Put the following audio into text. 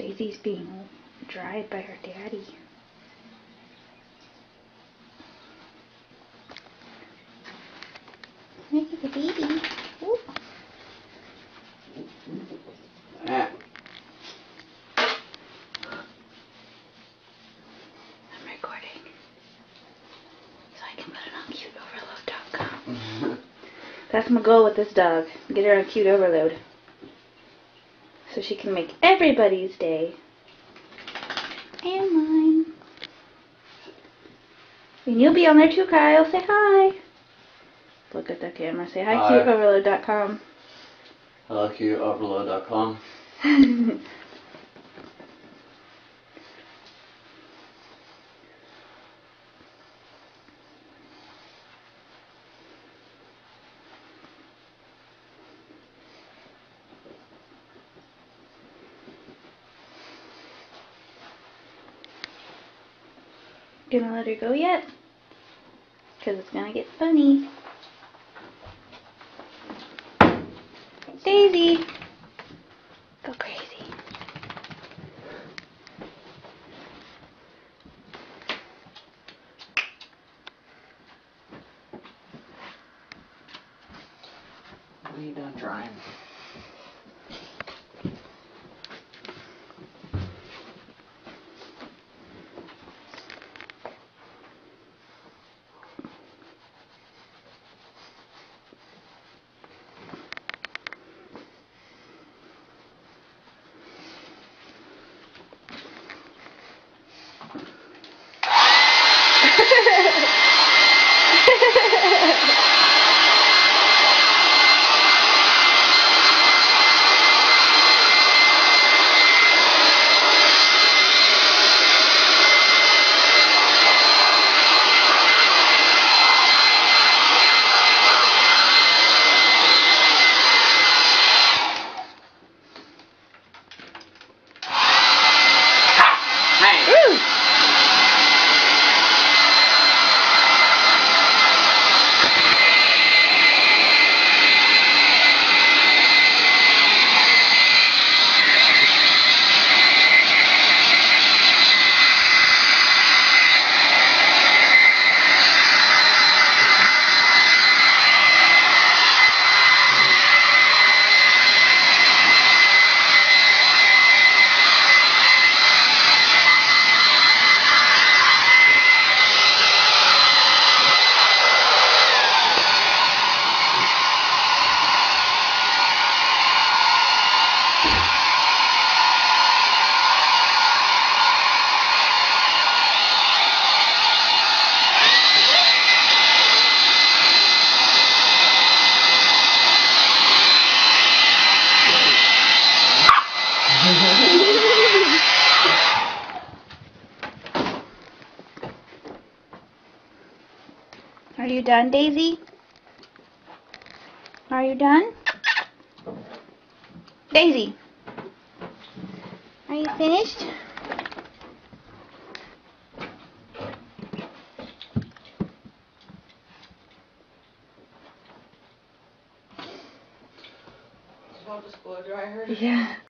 Daisy's being dried by her daddy. Look at the baby. Ooh. Ah. I'm recording so I can put it on cuteoverload.com. That's my goal with this dog. Get her on Cute Overload. So she can make everybody's day. And mine. And you'll be on there too, Kyle. Say hi. Look at the camera. Say hi, Hi. cuteoverload.com. Hello, cuteoverload.com. Gonna let her go yet? Because it's gonna get funny. Daisy! Go crazy. When are you done drying? Are you done, Daisy? Are you done? Daisy! Are you finished? About to blow dry her. Yeah.